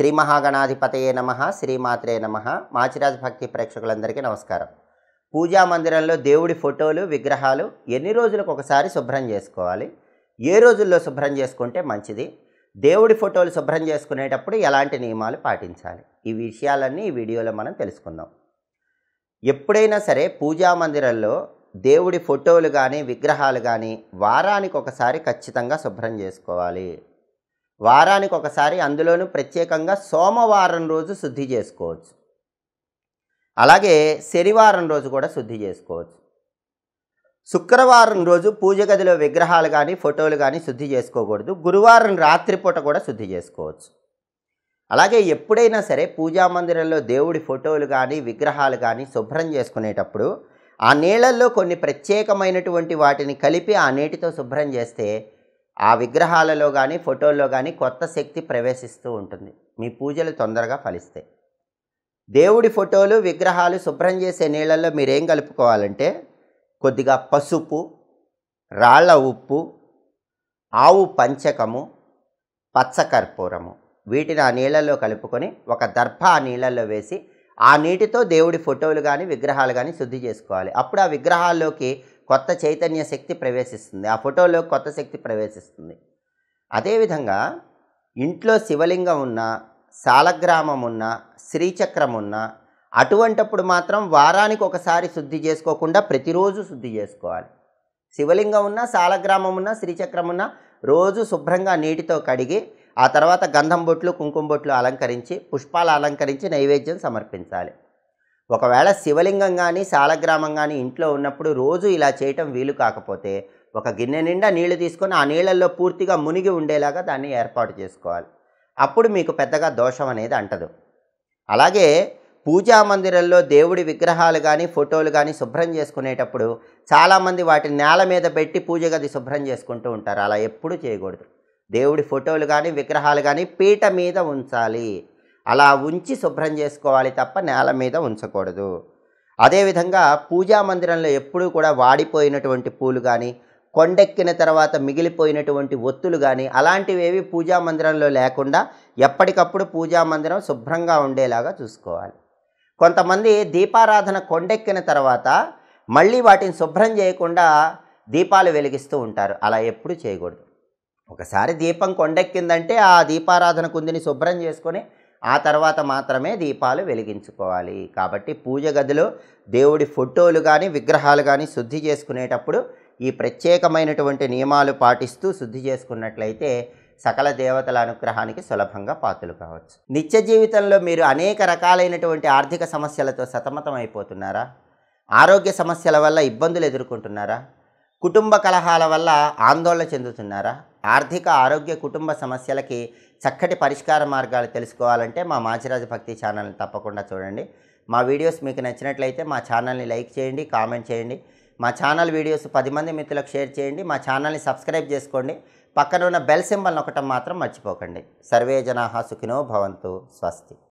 శ్రీ మహాగణాధిపతయే నమః, శ్రీమాత్రే నమః. మాచిరాజ్ భక్తి ప్రేక్షకులందరికీ నమస్కారం. పూజా మందిరంలో దేవుడి ఫోటోలు, విగ్రహాలు ఎన్ని రోజులకు ఒకసారి శుభ్రం చేసుకోవాలి? ఏ రోజుల్లో శుభ్రం చేసుకుంటే మంచిది? దేవుడి ఫోటోలు శుభ్రం చేసుకునేటప్పుడు ఎలాంటి నియమాలు పాటించాలి? ఈ విషయాలన్నీ ఈ వీడియోలో మనం తెలుసుకుందాం. ఎప్పుడైనా సరే పూజా మందిరంలో దేవుడి ఫోటోలు కానీ విగ్రహాలు కానీ వారానికి ఒకసారి ఖచ్చితంగా శుభ్రం చేసుకోవాలి. వారానికి ఒకసారి, అందులోనూ ప్రత్యేకంగా సోమవారం రోజు శుద్ధి చేసుకోవచ్చు. అలాగే శనివారం రోజు కూడా శుద్ధి చేసుకోవచ్చు. శుక్రవారం రోజు పూజ గదిలో విగ్రహాలు కానీ ఫోటోలు కానీ శుద్ధి చేసుకోకూడదు. గురువారం రాత్రిపూట కూడా శుద్ధి చేసుకోవచ్చు. అలాగే ఎప్పుడైనా సరే పూజా మందిరంలో దేవుడి ఫోటోలు కానీ విగ్రహాలు కానీ శుభ్రం చేసుకునేటప్పుడు ఆ నీళ్ళల్లో కొన్ని ప్రత్యేకమైనటువంటి వాటిని కలిపి ఆ నీటితో శుభ్రం చేస్తే ఆ విగ్రహాలలో కానీ ఫోటోల్లో కానీ కొత్త శక్తి ప్రవేశిస్తూ ఉంటుంది. మీ పూజలు తొందరగా ఫలిస్తాయి. దేవుడి ఫోటోలు విగ్రహాలు శుభ్రం చేసే నీళ్ళల్లో మీరేం కలుపుకోవాలంటే కొద్దిగా పసుపు, రాళ్ళ ఉప్పు, ఆవు పంచకము, పచ్చకర్పూరము వీటిని ఆ నీళ్ళల్లో కలుపుకొని ఒక దర్భ ఆ నీళ్ళల్లో వేసి ఆ నీటితో దేవుడి ఫోటోలు కానీ విగ్రహాలు కానీ శుద్ధి చేసుకోవాలి. అప్పుడు ఆ విగ్రహాల్లోకి కొత్త చైతన్య శక్తి ప్రవేశిస్తుంది, ఆ ఫోటోలో కొత్త శక్తి ప్రవేశిస్తుంది. అదేవిధంగా ఇంట్లో శివలింగం ఉన్నా, సాలగ్రామం ఉన్నా, శ్రీచక్రం ఉన్నా అటువంటప్పుడు మాత్రం వారానికి ఒకసారి శుద్ధి చేసుకోకుండా ప్రతిరోజు శుద్ధి చేసుకోవాలి. శివలింగం ఉన్నా, సాలగ్రామం ఉన్నా, శ్రీచక్రం ఉన్నా రోజు శుభ్రంగా నీటితో కడిగి ఆ తర్వాత గంధం బొట్లు, కుంకుమ బొట్లు అలంకరించి, పుష్పాలు అలంకరించి నైవేద్యం సమర్పించాలి. ఒకవేళ శివలింగం కానీ సాలగ్రామం కానీ ఇంట్లో ఉన్నప్పుడు రోజు ఇలా చేయటం వీలు కాకపోతే ఒక గిన్నె నిండా నీళ్లు తీసుకొని ఆ నీళ్ళల్లో పూర్తిగా మునిగి ఉండేలాగా దాన్ని ఏర్పాటు చేసుకోవాలి. అప్పుడు మీకు పెద్దగా దోషం అనేది అంటదు. అలాగే పూజా మందిరంలో దేవుడి విగ్రహాలు కానీ ఫోటోలు కానీ శుభ్రం చేసుకునేటప్పుడు చాలామంది వాటిని నేల మీద పెట్టి పూజ గది శుభ్రం చేసుకుంటూ ఉంటారు. అలా ఎప్పుడూ చేయకూడదు. దేవుడి ఫోటోలు కానీ విగ్రహాలు కానీ పీట మీద ఉంచాలి. అలా ఉంచి శుభ్రం చేసుకోవాలి తప్ప నేల మీద ఉంచకూడదు. అదేవిధంగా పూజా మందిరంలో ఎప్పుడూ కూడా వాడిపోయినటువంటి పూలు కానీ, కొండెక్కిన తర్వాత మిగిలిపోయినటువంటి ఒత్తులు కానీ అలాంటివేవి పూజా మందిరంలో లేకుండా ఎప్పటికప్పుడు పూజా మందిరం శుభ్రంగా ఉండేలాగా చూసుకోవాలి. కొంతమంది దీపారాధన కొండెక్కిన తర్వాత మళ్ళీ వాటిని శుభ్రం చేయకుండా దీపాలు వెలిగిస్తూ ఉంటారు. అలా ఎప్పుడూ చేయకూడదు. ఒకసారి దీపం కొండెక్కిందంటే ఆ దీపారాధన కుందిని శుభ్రం చేసుకొని ఆ తర్వాత మాత్రమే దీపాలు వెలిగించుకోవాలి. కాబట్టి పూజ గదిలో దేవుడి ఫోటోలు కానీ విగ్రహాలు కానీ శుద్ధి చేసుకునేటప్పుడు ఈ ప్రత్యేకమైనటువంటి నియమాలు పాటిస్తూ శుద్ధి చేసుకున్నట్లయితే సకల దేవతల అనుగ్రహానికి సులభంగా పాత్రలు కావచ్చు. నిత్య జీవితంలో మీరు అనేక రకాలైనటువంటి ఆర్థిక సమస్యలతో సతమతం అయిపోతున్నారా? ఆరోగ్య సమస్యల వల్ల ఇబ్బందులు ఎదుర్కొంటున్నారా? కుటుంబ కలహాల వల్ల ఆందోళన చెందుతున్నారా? ఆర్థిక ఆరోగ్య కుటుంబ సమస్యలకి చక్కటి పరిష్కార మార్గాలు తెలుసుకోవాలంటే మా మాచిరాజ్ భక్తి ఛానల్ని తప్పకుండా చూడండి. మా వీడియోస్ మీకు నచ్చినట్లయితే మా ఛానల్ని లైక్ చేయండి, కామెంట్ చేయండి. మా ఛానల్ వీడియోస్ 10 మంది మిత్రులకు షేర్ చేయండి. మా ఛానల్ని సబ్స్క్రైబ్ చేసుకోండి. పక్కన ఉన్న బెల్ సింబల్ నొక్కటం మాత్రం మర్చిపోకండి. సర్వే జనాః సుఖినో భవంతు. స్వస్తి.